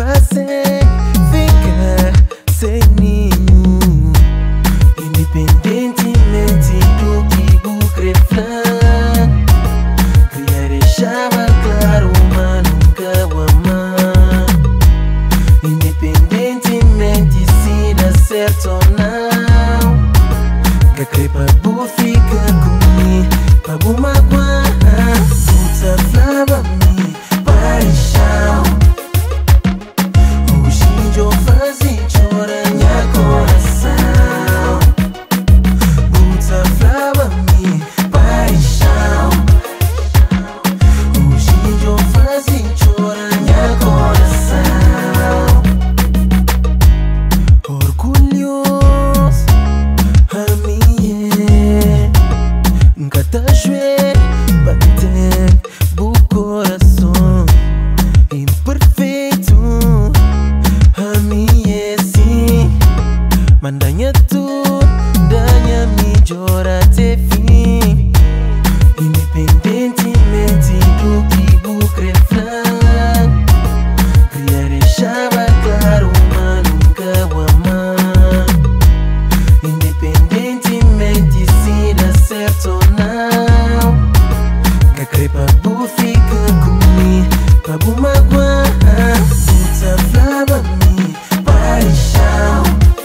fazer ficar sem ninho, independentemente do que o creflan. Queria deixar claro, mas nunca o amar, independentemente se dá certo ou não. Que crepa bu fica comigo, pra bu magoar. Puta flava me paixão. Hoje eu faço chorar minha coração. Puta flava me paixão. Hoje eu faço chorar minha coração. Orgulhoso a minha, nunca tá joelho bater o coração. Imperfeito a minha sim, mandanha tudo, danha melhor até fim, independentemente do que o creflan. Queria deixar claro, mas nunca o amar, independentemente se dá certo ou não. Que crepa bu fica comigo, pra bu magoar. Puta flava me paixão.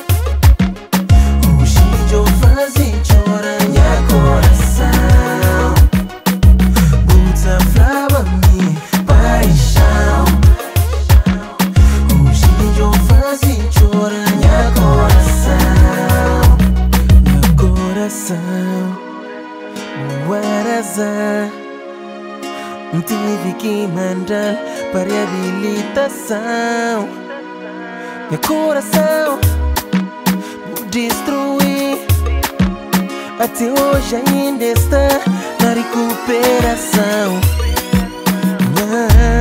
Hoje eu faço chorar minha coração. Puta flava me paixão. Hoje eu faço chorar minha coração. Meu coração, guarazá. Tive que mandar para reabilitação. Meu coração vou destruir. Até hoje ainda está na recuperação.